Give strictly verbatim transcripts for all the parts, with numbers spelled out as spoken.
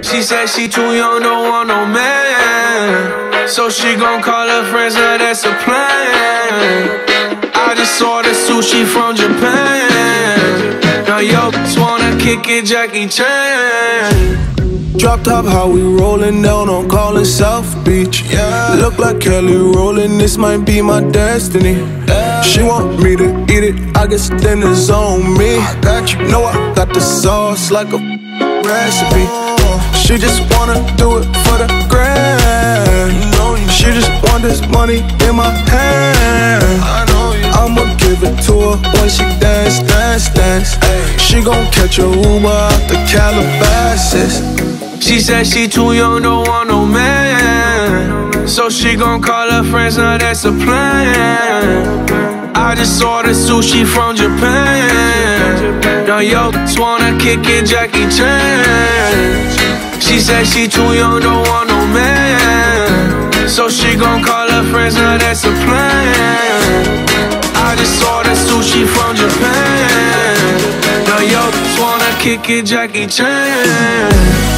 She said she too young, don't want no man, so she gon' call her friends, now that's a plan. I just ordered sushi from Japan. Now yo, just wanna kick it, Jackie Chan. Drop top, how we rollin' down on callin' South Beach. Yeah. Look like Kelly rollin', this might be my destiny. Yeah. She want me to eat it, I guess dinner's on me. I got you. Know I got the sauce like a recipe. She just wanna do it for the grand. She just want this money in my hand. I'ma give it to her when she dance, dance, dance. She gon' catch a Uber out the Calabasas. She said she too young, don't want no man, so she gon' call her friends, now that's a plan. I just ordered sushi from Japan. Now yo, just wanna kick it, Jackie Chan. She said she too young, don't want no man, so she gon' call her friends, now that's a plan. I just ordered sushi from Japan. Now yo, just wanna kick it, Jackie Chan.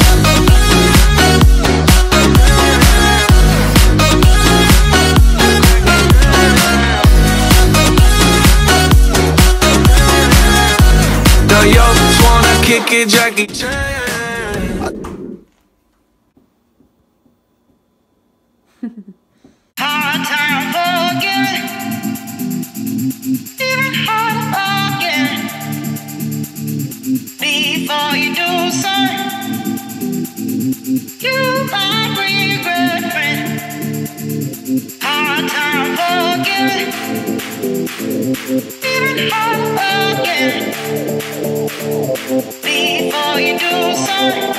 Now yo, just wanna kick it, Jackie Chan. Hard time forgiving, even harder forgetting. Before you do something, you might regret, friend. Hard time forgiving, even harder forgetting. Before you do something,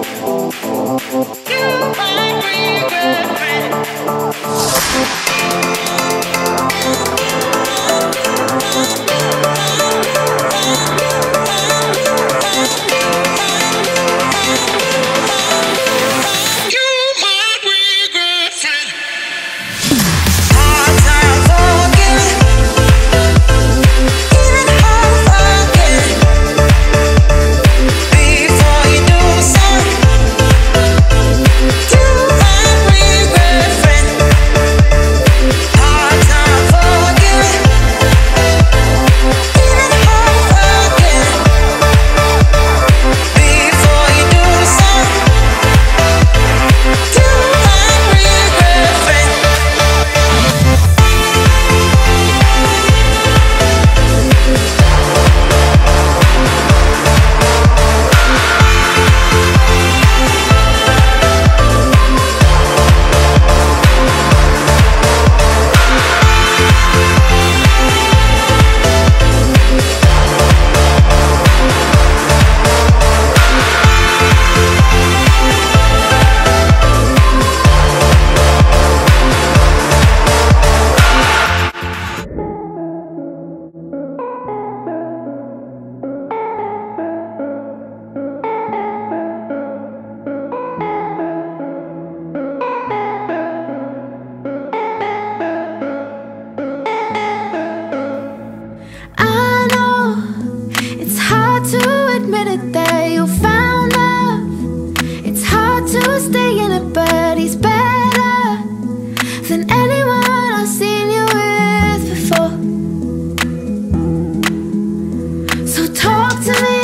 you might regret, friend. Talk to me.